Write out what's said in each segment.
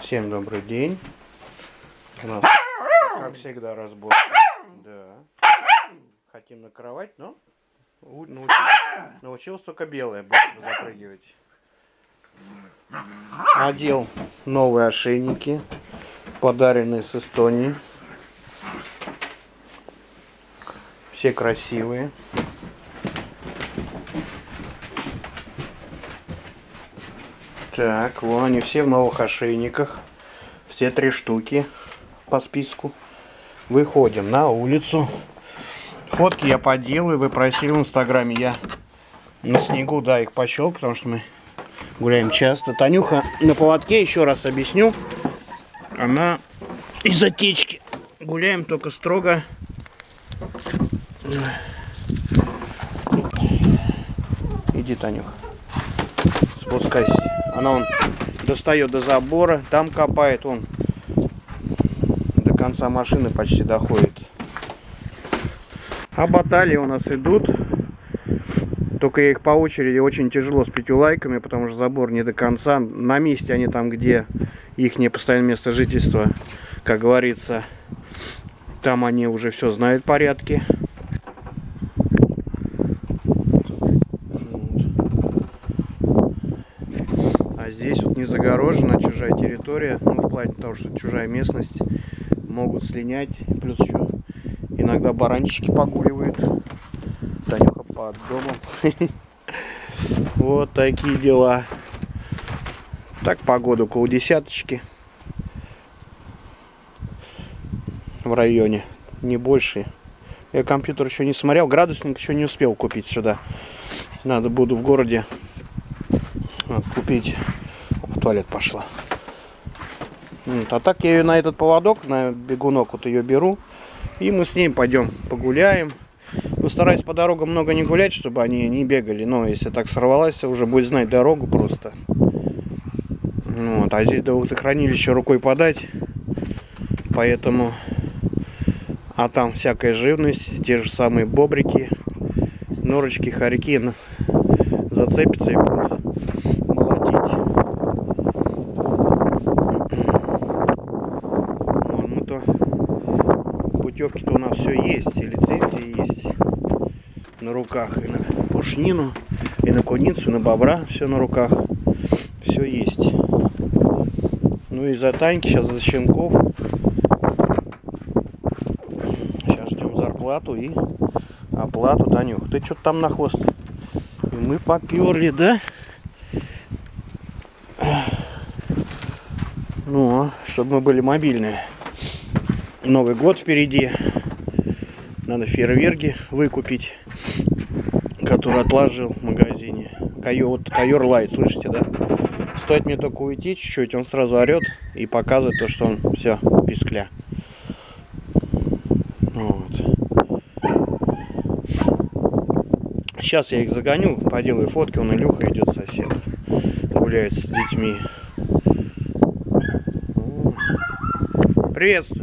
Всем добрый день. У нас, как всегда, разбор. Да. Хотим на кровать, но научился только белое быстро запрыгивать. Одел новые ошейники, подаренные с Эстонии. Все красивые. Так, вон они все в новых ошейниках. Все 3 штуки по списку. Выходим на улицу. Фотки я поделаю. Вы просили в инстаграме. Я на снегу, да, их пощел, потому что мы гуляем часто. Танюха на поводке, еще раз объясню. Она из отечки. Гуляем только строго. Иди, Танюха. Спускайся. Она он достает до забора, там копает, он до конца машины почти доходит. А баталии у нас идут. Только я их по очереди очень тяжело с 5 лайками, потому что забор не до конца. На месте они там, где их постоянное место жительства, как говорится, там они уже все знают порядки. Здесь вот не загорожена чужая территория, ну, в плане того, что чужая местность, могут слинять, плюс еще иногда баранчики погуливают. Танюха под домом. Вот такие дела. Так, погода около 10 в районе, не больше. Я компьютер еще не смотрел, градусник еще не успел купить сюда. Надо буду в городе купить. В туалет пошла. Вот. А так я ее на этот поводок, на бегунок вот ее беру, и мы с ней пойдем погуляем. Но стараюсь по дорогам много не гулять, чтобы они не бегали. Но если так сорвалась, уже будет знать дорогу просто. Вот. А здесь до водохранилища рукой подать. Поэтому... А там всякая живность, те же самые бобрики, норочки, хорьки зацепятся и будут молотить. Путевки-то у нас все есть, и лицензии есть на руках, и на пушнину, и на куницу, и на бобра, все на руках, все есть. Ну и за Таньки, сейчас за щенков. Сейчас ждем зарплату и оплату. Танюх, ты что-то там на хвост? И мы поперли, да? Ну, чтобы мы были мобильные. Новый год впереди. Надо фейерверки выкупить, который отложил в магазине. Койор Лайт, слышите, да? Стоит мне только уйти чуть-чуть, он сразу орет и показывает то, что он все, пискля. Вот. Сейчас я их загоню, поделаю фотки. Он Илюха идет, сосед. Гуляет с детьми. Приветствую.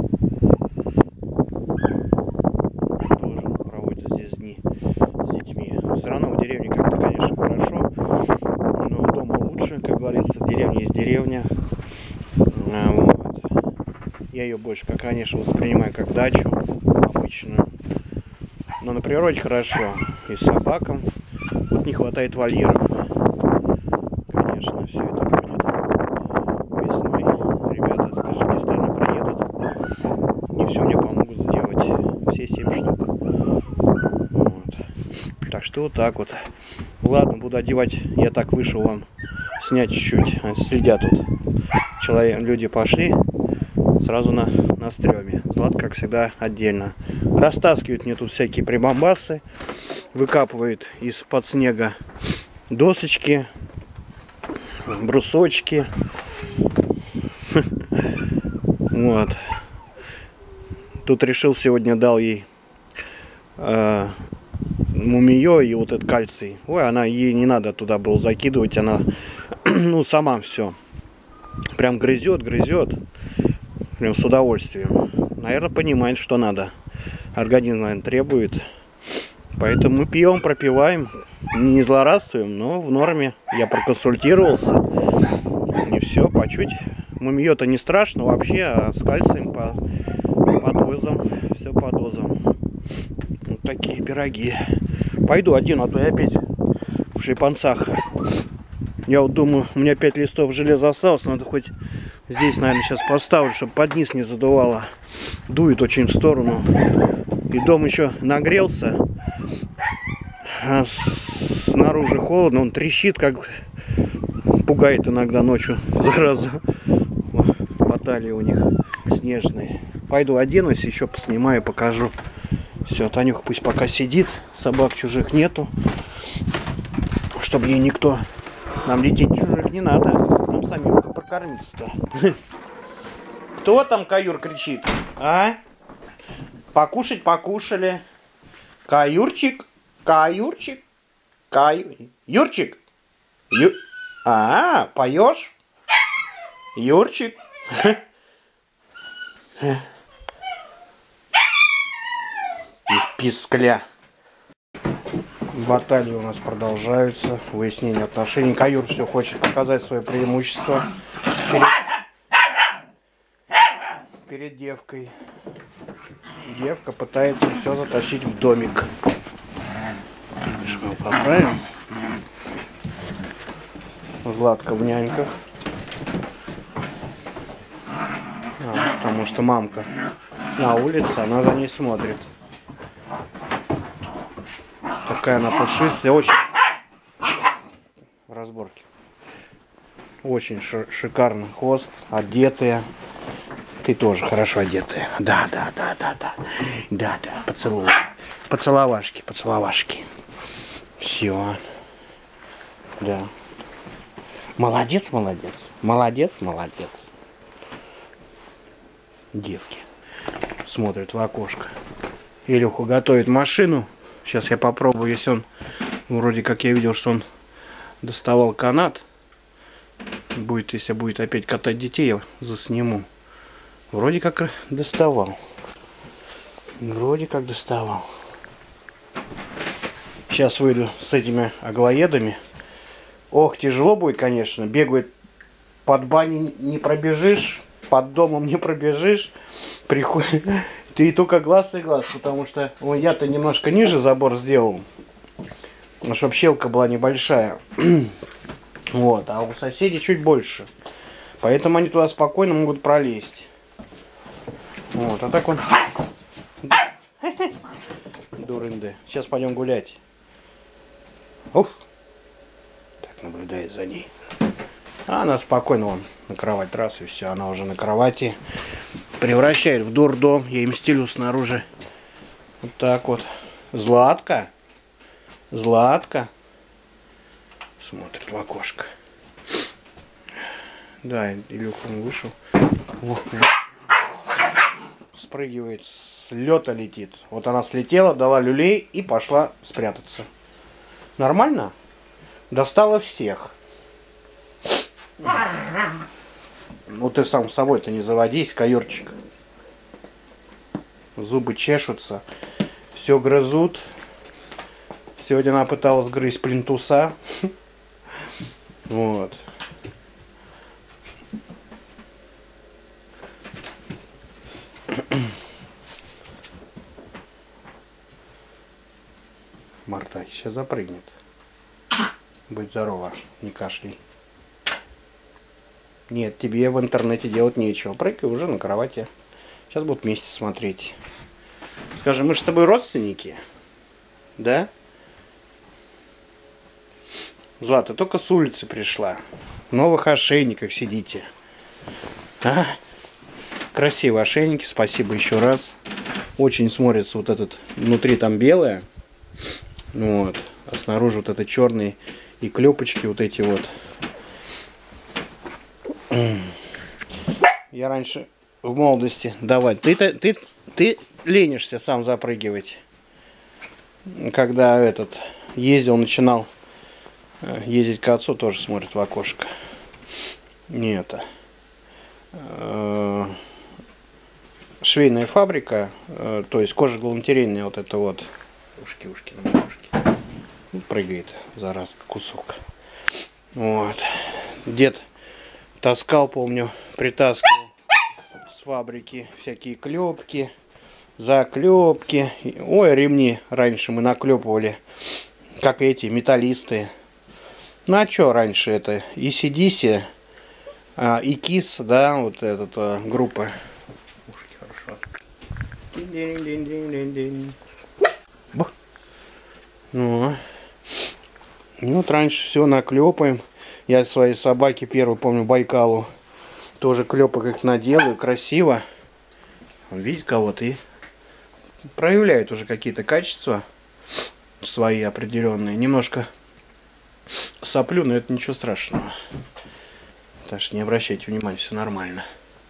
Все равно в деревне как-то, конечно, хорошо, но дома лучше, как говорится, деревня есть деревня. Вот. Я ее больше, как, конечно, воспринимаю как дачу обычную. Но на природе хорошо. И собакам. Вот не хватает вольеров. Конечно, все это будет весной. Ребята с Таджикистана приедут. Не все мне помогут сделать. Все 7 штук. Так что вот так вот. Ладно, буду одевать. Я так вышел вам снять чуть-чуть. Следят тут. Люди пошли сразу на стреме. Злат, как всегда, отдельно. Растаскивают мне тут всякие прибамбасы. Выкапывают из-под снега досочки, брусочки. Вот. Тут решил сегодня, дал ей мумиё и вот этот кальций. Ой, она, ей не надо туда было закидывать, она ну сама все прям грызет, прям с удовольствием. Наверное, понимает, что надо. Организм, наверное, требует. Поэтому мы пьем, пропиваем, не злорадствуем, но в норме. Я проконсультировался, и все, чуть. Мумиё-то не страшно вообще, а с кальцием по дозам. Все по дозам. Вот такие пироги. Пойду один, а то я опять в шлепанцах. Я вот думаю, у меня 5 листов железа осталось. Надо хоть здесь, наверное, сейчас поставлю, чтобы под низ не задувало. Дует очень в сторону. И дом еще нагрелся. А снаружи холодно. Он трещит, как пугает иногда ночью. Зараза. Баталии у них снежные. Пойду оденусь, еще поснимаю, покажу. Все, Танюха пусть пока сидит. Собак чужих нету. Чтобы ей никто... Нам детей чужих не надо. Нам самим прокормиться-то. Кто там, Каюр, кричит? А? Покушать покушали. Каюрчик. Каюрчик. Юрчик. Поешь? Юрчик. Пискля. Баталии у нас продолжаются. Выяснение отношений. Каюр все хочет показать свое преимущество перед девкой. Девка пытается все затащить в домик. Сейчас мы его поправим. Златка в няньках. Потому что мамка на улице, она за ней смотрит. Такая она пушистая, очень в разборке. Очень шикарный хвост, одетая. Ты тоже хорошо одетая. Да. Поцелуй. Поцеловашки. Все. Да. Молодец. Девки смотрят в окошко. Илюха готовит машину. Сейчас я попробую, если он... Вроде как я видел, что он доставал канат. Если будет опять катать детей, я засниму. Вроде как доставал. Сейчас выйду с этими аглоедами. Ох, тяжело будет, конечно. Бегают под баней, не пробежишь. Под домом не пробежишь. Приходит... Ты только глаз и глаз, потому что я-то немножко ниже забор сделал, чтобы щелка была небольшая. Вот, а у соседей чуть больше. Поэтому они туда спокойно могут пролезть. Вот, а так он... Дурынды. Сейчас пойдем гулять. Уф. Так, наблюдает за ней. А она спокойно вон на кровать раз и все, она уже на кровати. Превращает в дурдом. Я им стелю снаружи. Вот так вот. Златка. Смотрит в окошко. Да, Илюха вышел. Спрыгивает, с лета летит. Вот она слетела, дала люлей и пошла спрятаться. Нормально? Достала всех. Ну ты сам с собой-то не заводись, Каюрчик. Зубы чешутся. Все грызут. Сегодня она пыталась грызть плинтуса. Вот. Марта сейчас запрыгнет. Будь здорова, не кашляй. Нет, тебе в интернете делать нечего. Прыгай уже на кровати. Сейчас будут вместе смотреть. Скажи, мы же с тобой родственники? Да? Злата, только с улицы пришла. В новых ошейниках сидите. А? Красивые ошейники, спасибо еще раз. Очень смотрится вот этот, внутри там белое. Вот. А снаружи вот это черные и клепочки вот эти вот. Я раньше в молодости давать. Ты ленишься сам запрыгивать. Когда ездил, начинал ездить к отцу, тоже смотрит в окошко. Не это. Швейная фабрика, то есть кожа-галантерейная вот это вот. Ушки на мои ушки. Прыгает, зараза, кусок. Вот. Дед Таскал, помню, притаскивал с фабрики всякие клепки, заклепки. Ой, ремни раньше мы наклепывали, как эти металлисты. Ну а что раньше это? AC/DC, и KISS, да, вот эта группа. Ушки хорошо. Ну, вот раньше все наклепаем. Я своей собаке первую, помню, Байкалу, тоже клепок их наделаю, красиво. Он видит кого-то и проявляет уже какие-то качества свои определенные. Немножко соплю, но это ничего страшного. Так что не обращайте внимания, все нормально.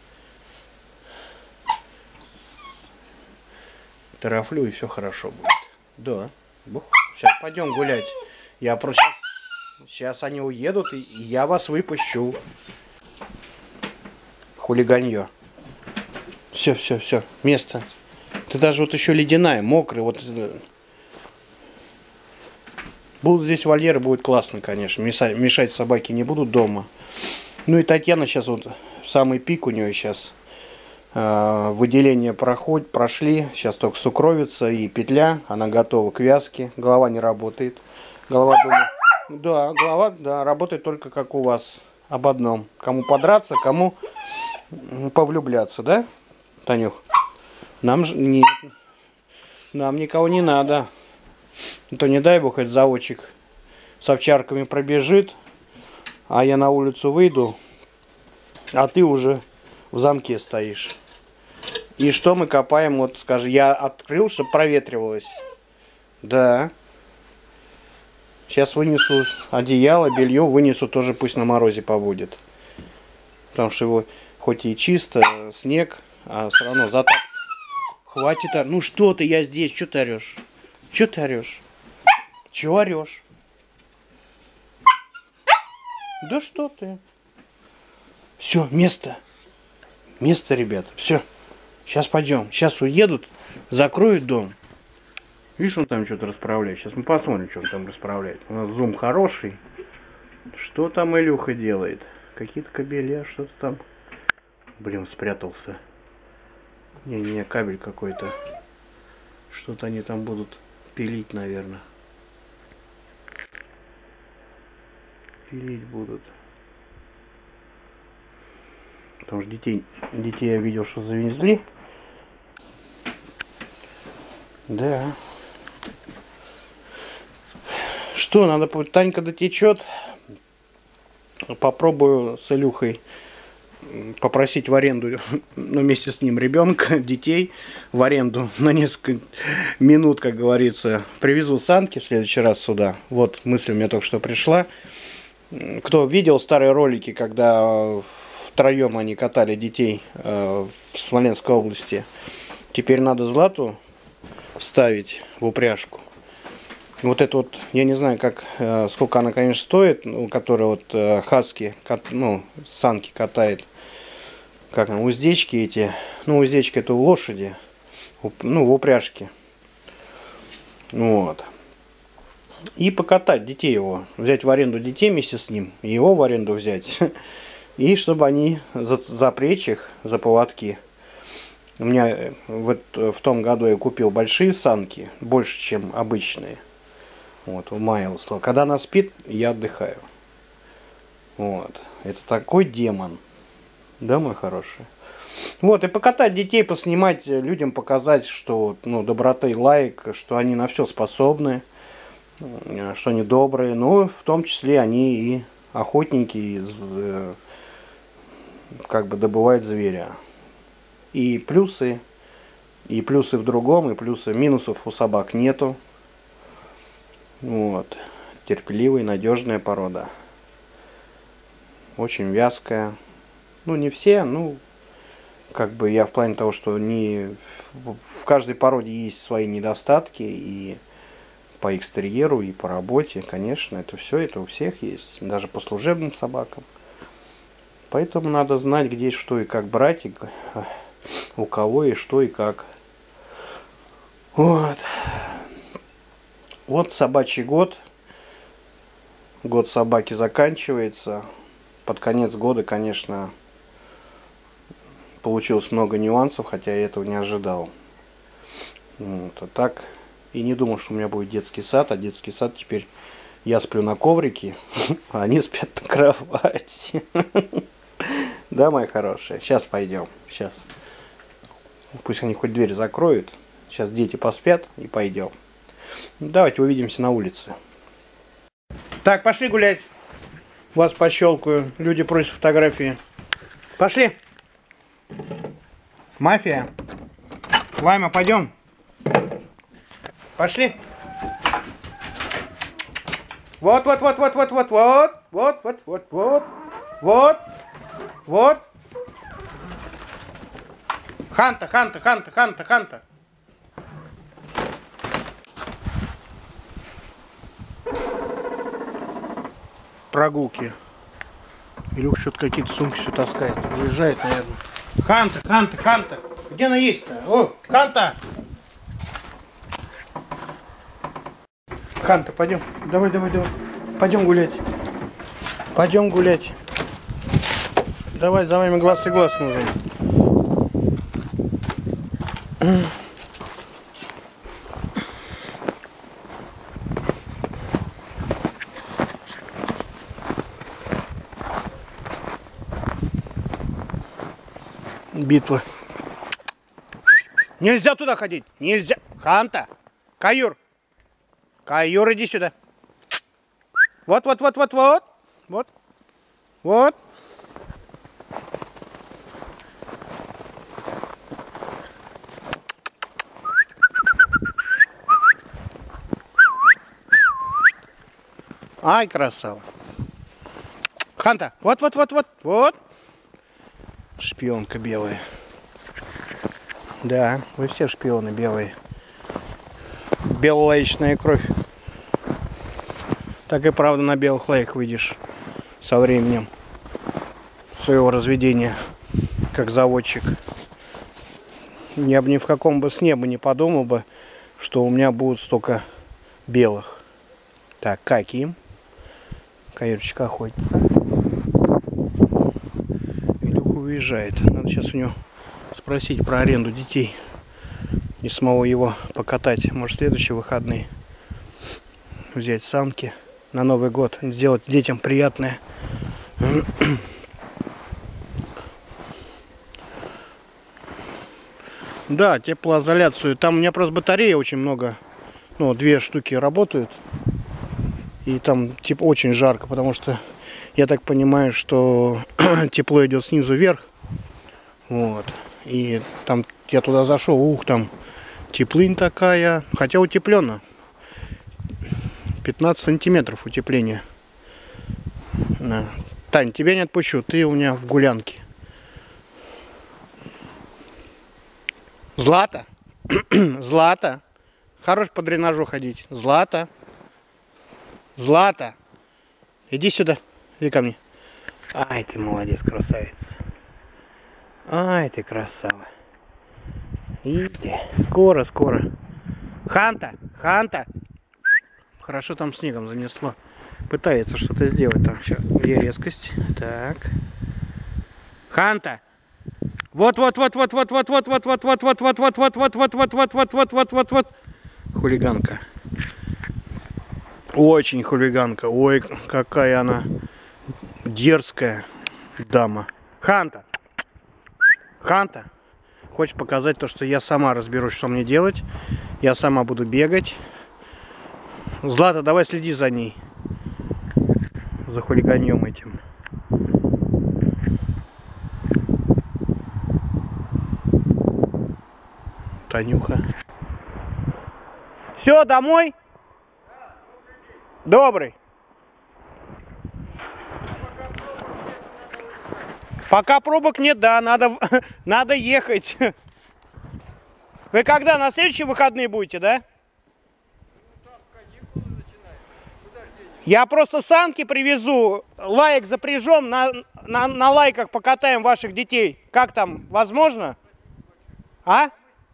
Тарафлю, и все хорошо будет. Да. Бух. Сейчас пойдем гулять. Я просто... Сейчас они уедут, и я вас выпущу. Хулиганье. Все, все, все. Место. Ты даже вот еще ледяная, мокрая. Вот. Будут здесь вольеры, будет классно, конечно. Мешать собаке не будут дома. Ну и Татьяна сейчас вот самый пик у нее сейчас. Выделения прошли. Сейчас только сукровица и петля. Она готова к вязке. Голова не работает. Голова дома. Да, голова, да, работает только как у вас. Об одном. Кому подраться, кому повлюбляться, да, Танюх? Нам же нет. Нам никого не надо. То не дай бог, этот заводчик с овчарками пробежит, а я на улицу выйду, а ты уже в замке стоишь. И что мы копаем? Вот скажи, я открыл, чтобы проветривалось. Да. Сейчас вынесу одеяло, белье вынесу, тоже пусть на морозе побудет. Потому что его хоть и чисто, снег, а все равно затап. Хватит. Ну что ты, я здесь, что ты орешь? Что ты орешь? Чего орешь? Да что ты? Все, место. Место, ребята. Все. Сейчас пойдем. Сейчас уедут, закроют дом. Видишь, он там что-то расправляет. Сейчас мы посмотрим, что он там расправляет. У нас зум хороший. Что там Илюха делает? Какие-то кабеля, что-то там. Блин, спрятался. Не, кабель какой-то. Что-то они там будут пилить, наверное. Пилить будут. Потому что детей я видел, что завезли. Да. Что, надо, Танька дотечет. Попробую с Илюхой попросить в аренду, ну, вместе с ним ребенка, детей в аренду на несколько минут, как говорится. Привезу санки в следующий раз сюда. Вот мысль у меня только что пришла. Кто видел старые ролики, когда втроем они катали детей в Смоленской области, теперь надо Злату ставить в упряжку. Вот это вот, я не знаю, как, сколько она, конечно, стоит, ну, которая вот хаски, ну, санки катает. Как там, уздечки эти. Ну, уздечки это у лошади. Ну, в упряжке. Вот. И покатать детей его. Взять в аренду детей вместе с ним. И его в аренду взять. И чтобы они запрячь их за поводки. У меня вот в том году я купил большие санки. Больше, чем обычные. Вот, умаялся. Когда она спит, я отдыхаю. Вот. Это такой демон. Да, мой хороший? Вот, и покатать детей, поснимать, людям показать, что, ну, доброта и лайк, что они на все способны, что они добрые. Ну, в том числе они и охотники, как бы добывают зверя. И плюсы в другом, и плюсы, минусов у собак нету. Вот. Терпеливая, надежная порода. Очень вязкая. Ну, не все, ну, как бы я в плане того, что не в каждой породе есть свои недостатки, и по экстерьеру, и по работе, конечно, это все, это у всех есть, даже по служебным собакам. Поэтому надо знать, где что и как брать, и у кого и что и как. Вот. Вот собачий год. Год собаки заканчивается. под конец года, конечно, получилось много нюансов, хотя я этого не ожидал. Вот, а так и не думал, что у меня будет детский сад, а детский сад теперь я сплю на коврике, а они спят на кровати. Да, мои хорошие, сейчас пойдем, сейчас. Пусть они хоть дверь закроют, сейчас дети поспят и пойдем. Давайте увидимся на улице. Так, пошли гулять. Вас пощелкаю, люди просят фотографии. Пошли. Мафия. Лайма, пойдем. Пошли. Вот. Ханта. Прогулки. Илюх что-то какие-то сумки все таскает. Уезжает, наверное. Ханта. Где она есть-то? О, Ханта! Ханта, пойдем. Давай. Пойдем гулять. Давай, за вами глаз и глаз нужен. Битва. Нельзя туда ходить. Нельзя. Ханта. Каюр, иди сюда. Вот. Ай, красава. Ханта. Вот. Шпионка белая. Да, вы все шпионы белые. Белолаечная кровь. Так и правда на белых лайках выйдешь со временем своего разведения, как заводчик. Я бы ни в каком бы сне бы не подумал бы, что у меня будут столько белых. Так, каким? Каюрочка охотится. Илюха уезжает. Надо сейчас у него спросить про аренду детей. И самого его покатать. Может, в следующие выходные взять санки на Новый год. Сделать детям приятное. Да, теплоизоляцию. Там у меня просто батарея очень много. Ну, 2 штуки работают. И там типа очень жарко, потому что я так понимаю, что тепло идет снизу вверх. Вот. И там я туда зашел, там теплынь такая, хотя утепленно. 15 сантиметров утепления. Да. Тань, тебя не отпущу, ты у меня в гулянке. Злата. Злата. Хорош по дренажу ходить. Злата. Иди сюда. Иди ко мне. Ай, ты молодец, красавица. Ай, ты красава. Иди. Скоро. Ханта. Хорошо там снегом занесло. Пытается что-то сделать там. Сейчас. Где резкость? Так. Ханта. Вот. Хулиганка. Очень хулиганка. Ой, какая она дерзкая дама. Ханта. Хочешь показать то, что я сама разберусь, что мне делать. Я сама буду бегать. Злата, давай следи за ней. За хулиганьем этим. Танюха. Все, домой? Добрый. Пока пробок нет, да, надо ехать. Вы когда, на следующие выходные будете, да? Я просто санки привезу, лаек запряжем, на лайках покатаем ваших детей. Как там, возможно? А?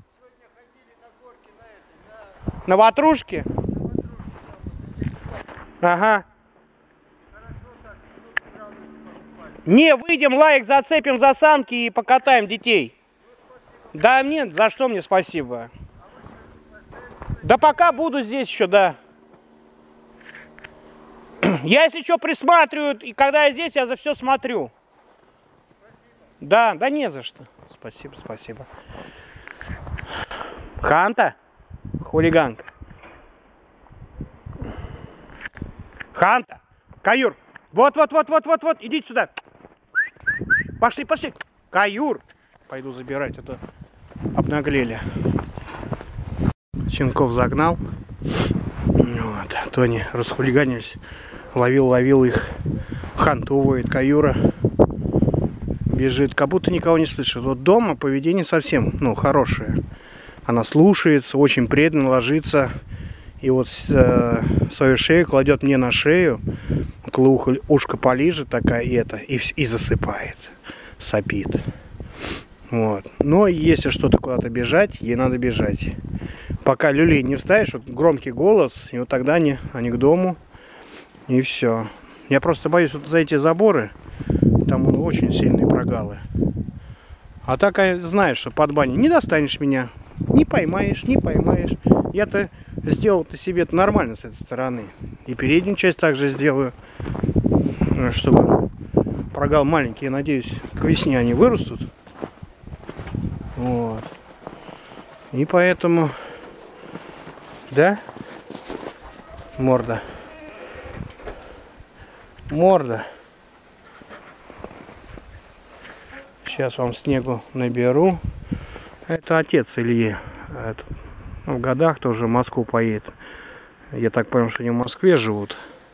На ватрушке? Ага. Не, выйдем, лайк, зацепим за санки и покатаем детей. Да нет, за что мне спасибо. Да пока буду здесь еще, да. Я, если что, присматриваю, и когда я здесь, я за все смотрю. Да, да не за что. Спасибо, спасибо. Ханта? Хулиганка. Ханта! Каюр! Вот, идите сюда. Пошли. Каюр! Пойду забирать, это обнаглели. Щенков загнал. Вот. То они расхулиганились. Ловил их. Ханта уводит Каюра. Бежит, как будто никого не слышит. Вот дома поведение совсем, хорошее. Она слушается, очень преданно ложится. И вот свою шею кладет мне на шею. Около ушка полижет такая и засыпает. Сопит. Вот. Но если что-то куда-то бежать, ей надо бежать. Пока люлей не вставишь, вот громкий голос, и вот тогда они к дому. И все. Я просто боюсь вот за эти заборы. Там очень сильные прогалы. А так знаешь, что под баней не достанешь меня. Не поймаешь. Я-то сделал-то себе-то нормально с этой стороны. И переднюю часть также сделаю. Чтобы прогал маленький. Я надеюсь, к весне они вырастут. Вот. И поэтому... Да? Морда. Сейчас вам снегу наберу. Это отец Ильи. В годах тоже в Москву поедет. Я так понял, что они в Москве живут.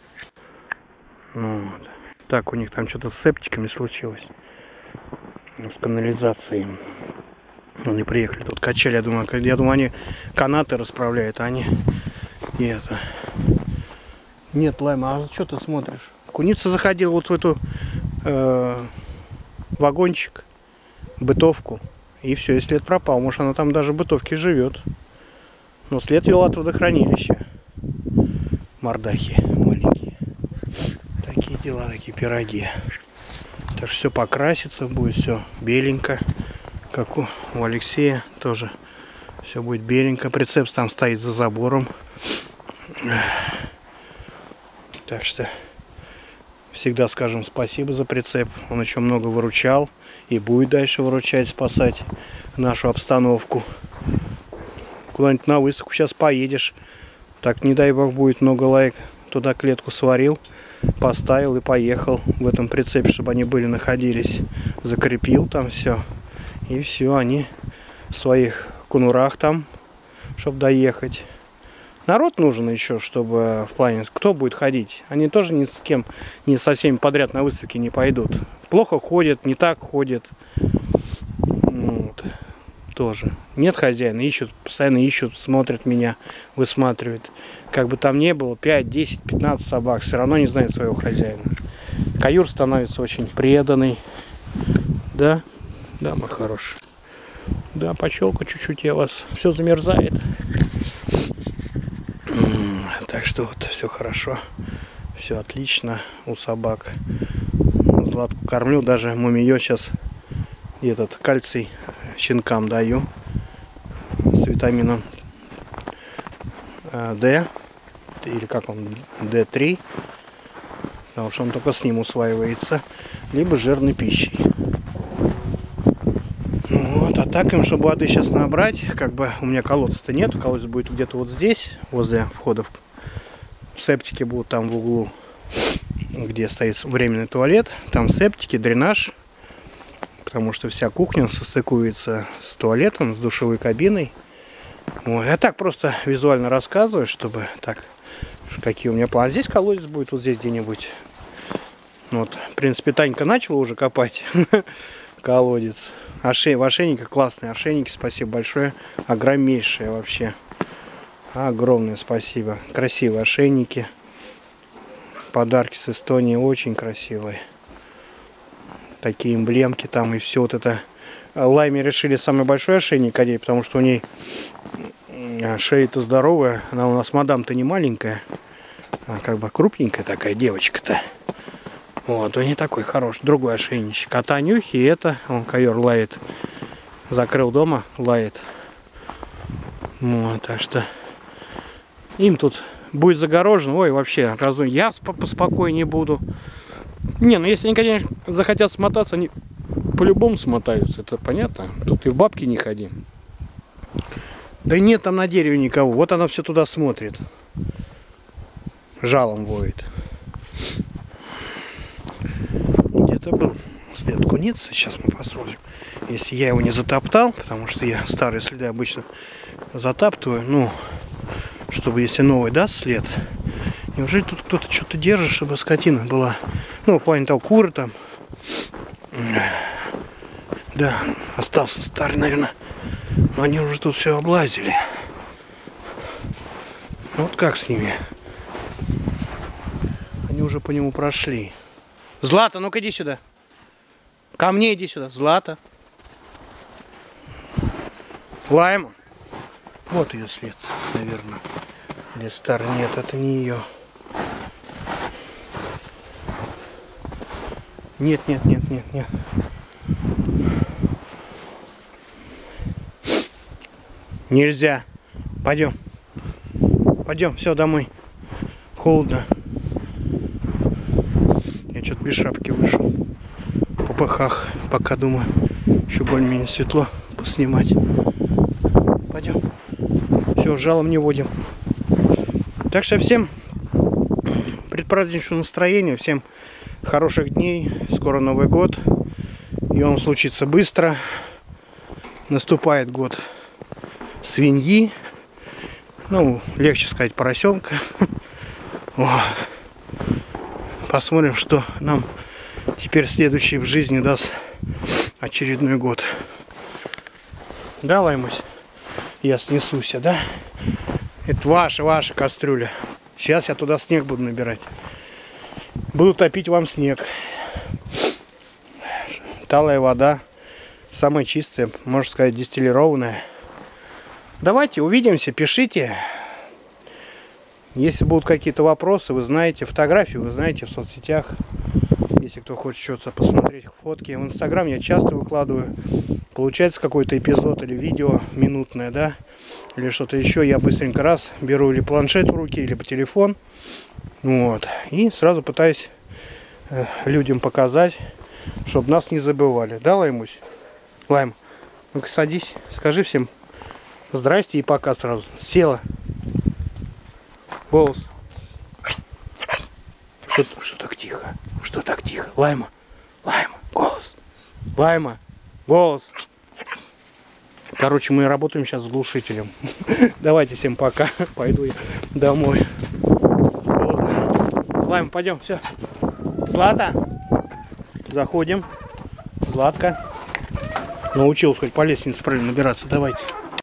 Вот. Так, у них там что-то с септиками случилось. С канализацией. Они приехали, тут качели, я думаю, они канаты расправляют, а они и это. Нет, Лайма, а что ты смотришь? Куница заходила вот в эту вагончик, бытовку, и все, и след пропал. Может, она там даже в бытовке живет. Но след вел от водохранилища. Мордахи маленькие. Такие дела, такие пироги. Так что все покрасится, будет все беленько. Как у Алексея тоже все будет беленько. Прицеп там стоит за забором. Так что всегда скажем спасибо за прицеп. Он еще много выручал и будет дальше выручать, спасать нашу обстановку. Куда-нибудь на выставку сейчас поедешь. Так, не дай бог, будет много лайк. Туда клетку сварил, поставил и поехал в этом прицепе, чтобы они находились. Закрепил там все. И все, они в своих конурах там, чтобы доехать. Народ нужен еще, чтобы в плане, кто будет ходить. Они тоже ни с кем, не со всеми подряд на выставке не пойдут. Плохо ходят, не так ходят. Вот. Тоже. Нет хозяина, ищут, постоянно ищут, смотрят меня, высматривают. Как бы там ни было, 5, 10, 15 собак, все равно не знает своего хозяина. Каюр становится очень преданный. Да? Да, мой хороший. Да, пощелка чуть-чуть я вас. Все замерзает. Так что вот все хорошо. Все отлично у собак. Златку кормлю. Даже мумиё сейчас этот кальций щенкам даю. С витамином D. Или как он? D3. Потому что он только с ним усваивается. Либо жирной пищей. Вот, а так им, чтобы воды сейчас набрать, как бы у меня колодца-то нет, колодец будет где-то вот здесь, возле входов. Септики будут там в углу, где стоит временный туалет, там септики, дренаж, потому что вся кухня состыкуется с туалетом, с душевой кабиной. Вот, я так просто визуально рассказываю, чтобы так, какие у меня планы. Здесь колодец будет, вот здесь где-нибудь. Вот, в принципе, Танька начала уже копать колодец. В ошейниках классные ошейники, спасибо большое. Огромнейшие вообще. Огромное спасибо. Красивые ошейники. Подарки с Эстонии очень красивые. Такие эмблемки там и все вот это. Лайме решили самый большой ошейник одеть, потому что у ней шея-то здоровая. Она у нас мадам-то не маленькая, а как бы крупненькая такая девочка-то. Вот, он не такой хороший. Другой ошейничек. А Танюхи это, он ковер лает. Закрыл дома, лает. Вот, так что им тут будет загорожено. Ой, вообще, разум. Я поспокойнее буду. Не, ну если они, конечно, захотят смотаться, они по-любому смотаются. Это понятно. Тут и в бабки не ходи. Да нет там на дереве никого. Вот она все туда смотрит. Жалом воет. Где-то был след куницы. Сейчас мы посмотрим. Если я его не затоптал, потому что я старые следы обычно затаптываю. Ну, чтобы если новый даст след. Неужели тут кто-то что-то держит, чтобы скотина была? Ну, в плане того, куры там. Да, остался старый, наверное. Но они уже тут все облазили. Вот как с ними? Они уже по нему прошли. Злата, ну-ка иди сюда. Ко мне иди сюда. Злата. Лайма. Вот ее след, наверное. Или старый. Нет, это не ее. Нет. Нельзя. Пойдем. Пойдем, все, домой. Холодно. Я что-то без шапки вышел. В попыхах. Пока думаю, еще более-менее светло поснимать. Пойдем. Все, жалом не водим. Так что всем предпраздничного настроения, всем хороших дней. Скоро Новый год. И он случится быстро. Наступает год свиньи. Ну, легче сказать поросенка. Посмотрим, что нам теперь следующий в жизни даст очередной год. Да, Лаймусь? Я снесусь, да? Это ваша кастрюля. Сейчас я туда снег буду набирать. Буду топить вам снег. Талая вода. Самая чистая, можно сказать, дистиллированная. Давайте увидимся, пишите. Если будут какие-то вопросы, вы знаете, фотографии вы знаете в соцсетях. Если кто хочет что-то посмотреть, фотки. В Инстаграм я часто выкладываю. Получается какой-то эпизод или видео минутное, да? Или что-то еще. Я быстренько раз беру или планшет в руки, либо телефон. Вот. И сразу пытаюсь людям показать, чтобы нас не забывали. Да, Лаймусь? Лайм, ну-ка садись. Скажи всем здрасте и пока сразу. Села. Голос. Что так тихо? Что так тихо? Лайма. Голос. Лайма. Голос. Короче, мы работаем сейчас с глушителем. Давайте всем пока. Пойду я домой. Холодно. Лайма, пойдем, все. Злата. Заходим. Златка. Научилась хоть по лестнице правильно набираться. Давайте.